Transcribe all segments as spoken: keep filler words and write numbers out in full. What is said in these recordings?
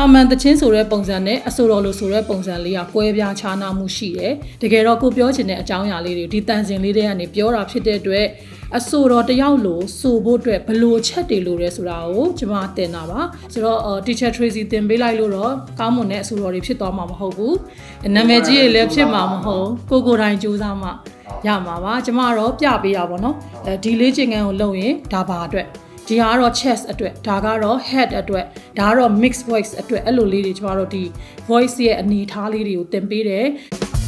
man the chin so reponzane, a solo so reponzalia, Quavia Chana Mushi, the Gero Copiocine, a Jaya lady, Titans lady and a pure upshitted way, a soro the yaulo, so botre, palo chatty lures rao, Jamate Nava, so teacher Tracy Tembela Luro, Camone, Suro Ripsitoma Hobu, and Nameji Lepsi Mamma Ho, Coco Rai Juzama, Yamawa, Jamaro, Yabi Abono, delaying and lowing, Tabadre. Diaro chest at it, Tagaro head at it, Daro mixed voice at it, Elo lady Charity, voice here and neat Harley Tempire.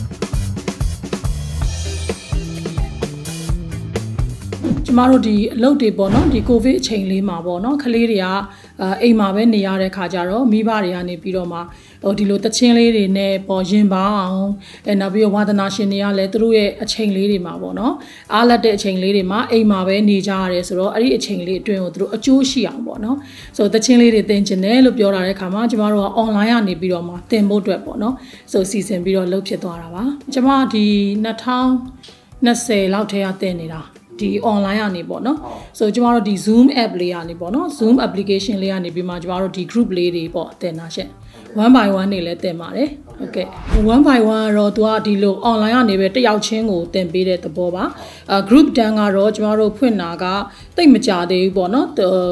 Tomorrow the low de bono, the COVID chain lima bono, Caleria, Ema Veniare Cajaro, Mibariani Piroma, or the Lota chain lady ne, Pojimba, and Nabio Watanashia let through a chain lady mabono, Ala de chain lady ma, Ema Venijares, or a chain lady through a Chushia bono. So the chain lady then Janelle, Biora Kama, Jamaro online Biroma, Tembo Dwepono, so season Biro Lopchetorava, Jamati Natao, Nase Lautea Tenida. The online ni bono, so tomorrow the Zoom app le ni bono, Zoom application le ni bima tomorrow the group le bo tena she. One by one ni le tema le, okay. One by one ro tua di lo online ni be te yao chin ko ten pe de tabo ba. Group dan ga ro tomorrow phwit na ga tait ma ja de bo no,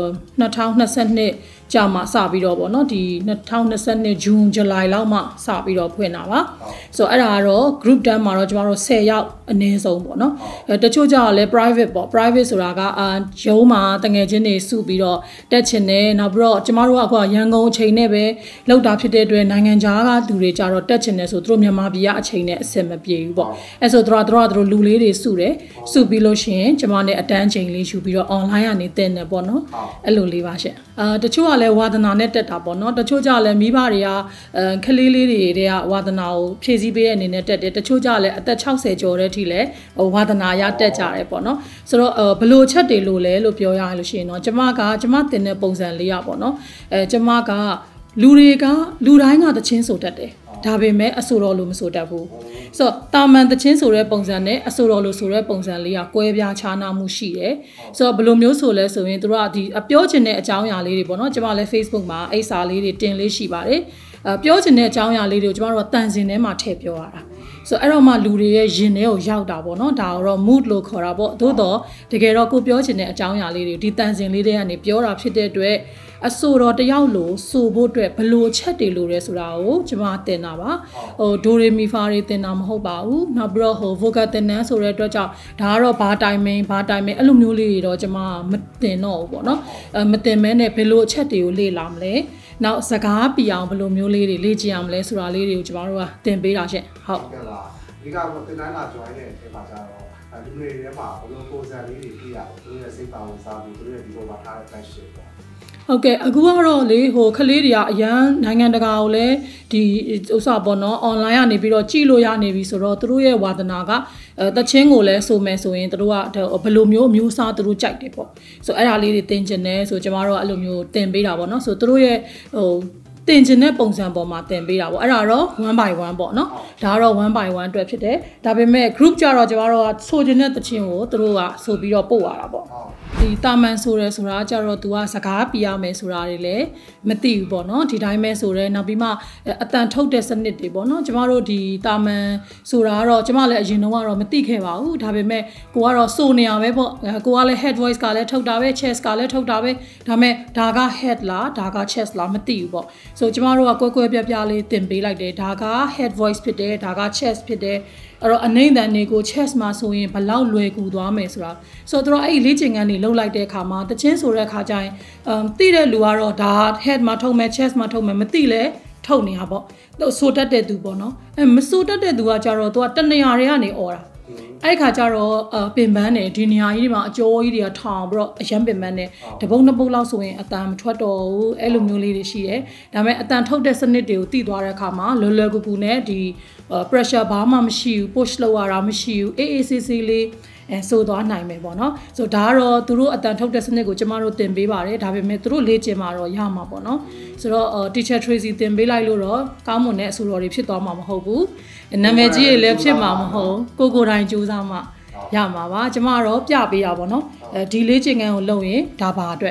twenty twenty-two Jama sabi ro bo no, di twenty twenty-two June July law ma sabi ro phwit na ba. So ara ro group dan ma ro tomorrow ten yauk ane song bo no. Ta chu ja le private bo, privateဆိုတာကအာရုံးမှာတငယ်ချင်းတွေစုပြီးတော့တက်ချင်တယ်နောက်ပြီးတော့ကျမတို့ကအခုရန်ကုန်အချိန်နဲ့ပဲလောက်တာဖြစ်တဲ့အတွက်နိုင်ငံခြားကလူတွေကြတော့တက်ချင်တယ်ဆိုသူတို့မြန်မာပြည်ကအချိန်နဲ့အဆင်မပြေဘူးပေါ့အဲဆိုတော့တို့တို့လူလေးတွေစုတယ်စုပြီးလို့ရှိရင်ကျမနဲ့အတန်းချိန်လေးယူပြီးတော့ online ကနေတင်တယ်ပေါ့နော်အဲ့လိုလေးပါရှင့်အာတချို့ကလည်းဝါသနာနဲ့တက်တာပေါ့နော်တချို့ကြလည်းမိဘတွေကခလေးလေးတွေတွေကဝါသနာကိုဖြည့်ဆည်းပေးတဲ့အနေနဲ့တက်တယ်တချို့ကြလည်းအသက်sixtyကျော်တဲ့အထိလည်းဝါသနာရတက်ကြတယ်ပေါ့နော်ဆိုတော့ဘလို့ချက်တွေလို့လဲလို့ပြောရလို့ရှိရင်တော့ကျမကကျမတင်တဲ့ပုံစံလေးရပေါ့နော်အဲကျမကလူတွေကလူတိုင်းကတချင်းဆိုတတ်တယ်ဒါပေမဲ့အဆိုတော်လို့မဆိုတတ်ဘူးဆိုတော့တာမန်တချင်းဆိုတဲ့ပုံစံနဲ့အဆိုတော်လို့ဆိုတဲ့ပုံစံလေးကကွဲပြားခြားနားမှုရှိတယ်ဆိုတော့ဘယ်လိုမျိုးဆိုလဲဆိုရင်တို့ကဒီအပြောချင်တဲ့အကြောင်းအရာလေးတွေပေါ့နော်ကျမလည်း Facebook မှာအိစာလေးတွေတင်လေးရှိပါတယ်အပြောချင်တဲ့အကြောင်းအရာလေးတွေကိုကျမတို့ကတန်စင်ထဲမှာထည့်ပြောရတာဆိုအဲ့တော့မှလူတွေရဲ့ရင်ထဲကိုရောက်တာပေါ့နော်ဒါတော့ mood လို့ခေါ်တာပေါ့သို့တော့တကယ်တော့ကိုပြောချင်တဲ့အကြောင်းအရာလေးတွေဒီတန်စင်လေးတွေကနေပြောတာဖြစ်တဲ့အတွက်အဆိုတော်တယောက်လို့ဆိုဖို့အတွက်ဘလို့ချက်တွေလို့ရဲဆိုတာကိုကျွန်မတင်တာပါဟိုဒိုရီမီဖာတွေတင်တာမဟုတ်ပါဘူးနောက်ပြီးတော့ဟို vocal တင်တဲ့ဆိုတဲ့အတွက်ကြောင့်ဒါကတော့ဘာတိုင်မင်းဘာတိုင်မင်းအဲ့လိုမျိုးလေးတွေတော့ကျွန်မမတင်တော့ဘူးပေါ့နော်အဲမတင်မဲနဲ့ဘယ်လိုအချက်တွေကိုလေ့လာမလဲနောက်စကားပြအောင်ဘယ်လိုမျိုးလေးတွေလေ့ကျင့်အောင်လဲဆိုတာလေးတွေကိုကျွန်တော်တို့ကတင်ပေးတာရှင့်ဟုတ်ကဲ့လားဒီကတင်တိုင်းလာ join တဲ့အဲ့မှာကျတော့လူတွေထဲမှာဘယ်လိုပုံစံလေးတွေပြရအောင်သူတို့ရဲ့စိတ်ပါဝင်စားပြီးသူတို့ရဲ့ဒီလိုပါထားတဲ့ passion ပေါ့ဟုတ်ကဲ့အခုကတော့လေဟိုခလေးတွေကအရန်နိုင်ငံတကာကိုလည်းဒီဥစ္စာပေါ့နော် online ကနေပြီးတော့ကြည့်လို့ရနေပြီဆိုတော့သူတို့ရဲ့ဝါသနာကအဲတချင်းကိုလည်းဆိုမယ်ဆိုရင်သူတို့ကဘယ်လိုမျိုးအမျိုးအစားသူတို့ကြိုက်တယ်ပေါ့ဆိုအဲ့ဒါလေးတွေသင်ကျင်တယ်ဆိုကျမတို့ကအဲ့လိုမျိုးသင်ပေးတာပေါ့နော်ဆိုသူတို့ရဲ့ဟိုတင်ကျင်တဲ့ပုံစံပေါ်မှာတင်ပေးတာပေါ့အဲ့ဒါတော့ one by one ပေါ့နော်ဒါကတော့ one by one အတွက်ဖြစ်တယ်ဒါပေမဲ့ group ကြတော့ကျမတို့ကဆိုကျင်တဲ့တခြင်းကိုသူတို့ကဆိုပြီးတော့ပို့ရတာပေါ့ဒီတာမန်ဆိုရဲဆိုတာကြတော့ तू ကစကားပြရမယ်ဆိုတာတွေလည်းမသိဘူးပေါ့နော်ဒီတိုင်းပဲဆိုရဲနောက်ပြီးမှအတန်ထုတ်တဲ့စနစ်တွေပေါ့နော်ကျမတို့ဒီတာမန်ဆိုတာကတော့ကျမလည်းအရင်တော့ကတော့မသိခဲ့ပါဘူးဒါပေမဲ့ကိုကတော့ဆိုနေရပဲပေါ့ကိုကလည်း head voice ကလည်းထုတ်တာပဲ chest ကလည်းထုတ်တာပဲဒါပေမဲ့ဒါက head လားဒါက chest လားမသိဘူးပေါ့ဆိုကျမတို့ကကွဲကွဲပြားပြားလေးတင်ပေးလိုက်တယ်ဒါက head voice ဖြစ်တယ်ဒါက chest ဖြစ်တယ်အဲ့တော့အနေနဲ့နေကို chest မှာဆိုရင်ဘလောက်လွယ်ကူသွားမယ်ဆိုတာဆိုတော့အဲ့ဒီလေ့ကျင့်ခန်းတွေလုပ်လိုက်တဲ့အခါမှာတချင်းဆိုတဲ့အခါကျရင်အမ်သိတဲ့လူကတော့ဒါ head မှာထုတ်မယ် chest မှာထုတ်မယ်မသိလဲထုတ်နေတာပေါ့ဆိုတတ်တဲ့သူပေါ့နော်အဲမဆိုတတ်တဲ့သူကကြတော့သူကတနေရာတွေကနေអော်တာအဲ့ခါကျတော့ပင်ပန်းတယ်ဒီနေရာကြီးတွေမှာအကျော်ကြီးတွေကထောင်ပြီးတော့အရန်ပင်ပန်းတယ်တပုတ်နှစ်ပုတ်လောက်ဆိုရင်အတန်မထွက်တော့ဘူးအဲ့လိုမျိုးလေးတွေရှိတယ်ဒါပေမဲ့အတန်ထုတ်တဲ့စနစ်တွေကိုသိသွားတဲ့အခါမှာလွယ်လွယ်ကူကူနဲ့ဒီ pressure ဘာမှမရှိဘူး push လုပ်ရတာမရှိဘူးအေးအေးဆေးဆေးလေးအဲဆိုသွားနိုင်မယ်ပေါ့နော်ဆိုဒါကတော့သူတို့အတန်ထုတ်တဲ့စနစ်ကိုကျမတို့သင်ပေးပါတယ်ဒါပေမဲ့သူတို့လေ့ကျင့်မှာတော့ရမှာပေါ့နော်ဆိုတော့ teacher Tracy သင်ပေးလိုက်လို့တော့ကောင်းမွန်တဲ့အဆိုတော်တွေဖြစ်သွားမှာမဟုတ်ဘူးနာမည်ကြီးတွေလည်းဖြစ်မှာမဟုတ်ကိုကိုတိုင်းကြိုးစားမှရမှာပါကျမတော့ပြပေးတာပေါ့နော်အဲဒီလေ့ကျင့်ခန်းကိုလုပ်ရင်ဒါပါအတွက်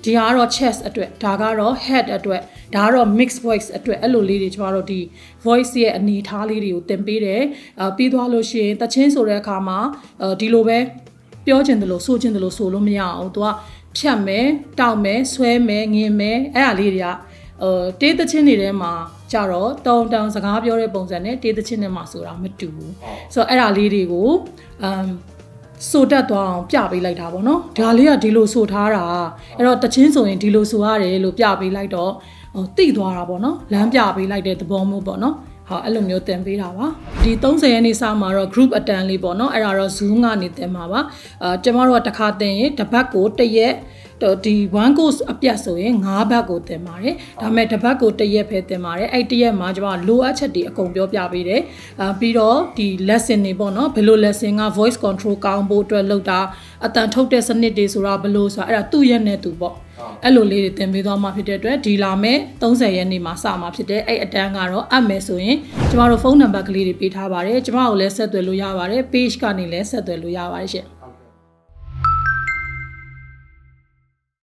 ဒီကတော့ chest အတွက်ဒါကတော့ head အတွက်ဒါကတော့ mixed voice အတွက်အဲ့လိုလေးတွေကျမတို့ဒီ voice ရဲ့အနေအထားလေးတွေကိုသင်ပေးတယ်အဲပြီးသွားလို့ရှိရင်တချင်းဆိုတဲ့အခါမှာဒီလိုပဲပြောချင်တယ်လို့ဆိုချင်တယ်လို့ဆိုလို့မရအောင်သူကဖြတ်မယ်တောက်မယ်ဆွဲမယ်ငင်မယ်အဲ့ဒါလေးတွေကအဲတေးသချင်းတွေထဲမှာကြတော့တောင်းတောင်းစကားပြောတဲ့ပုံစံနဲ့တေးသချင်းတွေမှာဆိုတာမတူဘူးဆိုတော့အဲ့ဒါလေးတွေကိုအမ်ဆိုတတ်သွားအောင်ပြပေးလိုက်တာပေါ့နော်ဒါလေးကဒီလိုဆိုထားတာအဲ့တော့တချင်းဆိုရင်ဒီလိုဆိုရတယ်လို့ပြပေးလိုက်တော့ဟိုတိသွားတာပေါ့နော်လမ်းပြပေးလိုက်တဲ့သဘောမျိုးပေါ့နော်ဟောအဲ့လိုမျိုးသင်ပေးတာပါဒီthirtyရက်နေ့စမှာတော့ group attend လေးပေါ့နော်အဲ့ဒါတော့ Zoom ကနေသင်မှာပါအာကျမတို့ကတစ်ခါသင်ရင်တစ်ပတ်ကိုတစ်ရက်ဒီ one course အပြတ်ဆိုရင်fiveဘတ်ကိုသင်ပါတယ်ဒါပေမဲ့တစ်ပတ်ကိုတစ်ရက်ပဲသင်ပါတယ်အဲ့တစ်ရက်မှာကျမလိုအပ်ချက်တွေအကုန်ပြောပြပေးတယ်အာပြီးတော့ဒီ lesson တွေပေါ့နော်ဘယ်လို lesson က voice control ကောင်းဖို့အတွက်လုပ်တာအတန်ထုတ်တဲ့စနစ်တွေဆိုတာဘယ်လိုဆိုတာအဲ့ဒါသူ့ရက်နဲ့သူပေါ့အဲ့လိုလေးတွေသင်ပေးသွားမှာဖြစ်တဲ့အတွက်ဒီလာမဲ့thirtyရက်နေ့မှာစမှာဖြစ်တယ်အဲ့အတန်းကတော့အပ်မယ်ဆိုရင်ကျမတို့ဖုန်းနံပါတ်ကလေးတွေပေးထားပါတယ်ကျမတို့လည်းဆက်သွယ်လို့ရပါတယ် page ကနေလည်းဆက်သွယ်လို့ရပါတယ်ရှင်